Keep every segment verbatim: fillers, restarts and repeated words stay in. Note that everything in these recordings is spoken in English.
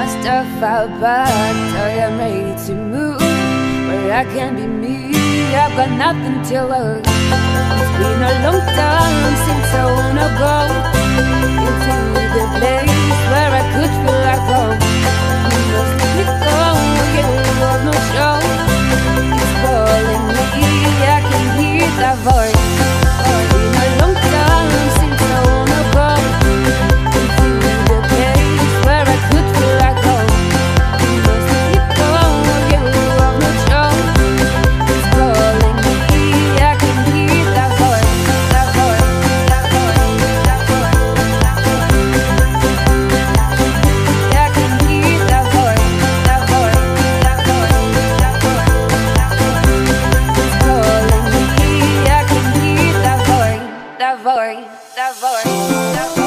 my stuff out back, I am ready to move where I can be me. I've got nothing to lose. It's been a long time since I wanna go into the place where I could feel like home. You must let me go, you have no show. It's calling me, I can hear that voice. It's been a long time since I wanna go into the place where I could feel like home. You must let me go, you have no show. It's calling me, I can hear that voice, that voice, that voice, that voice, that voice. I can hear that voice, that voice, that voice, that voice. It's calling me, I can hear that voice, that voice, that voice, that voice.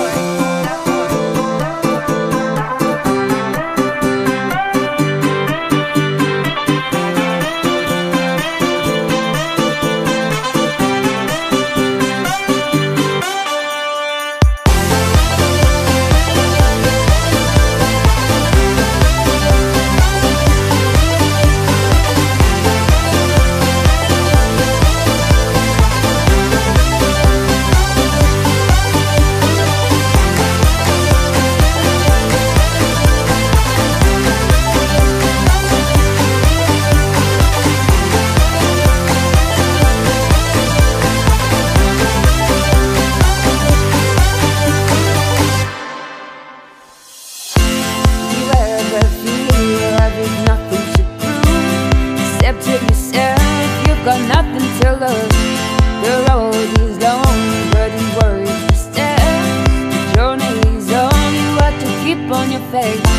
Got nothing to lose. The road is long, but it's worth the steps. The journey is on, you have to keep on your face.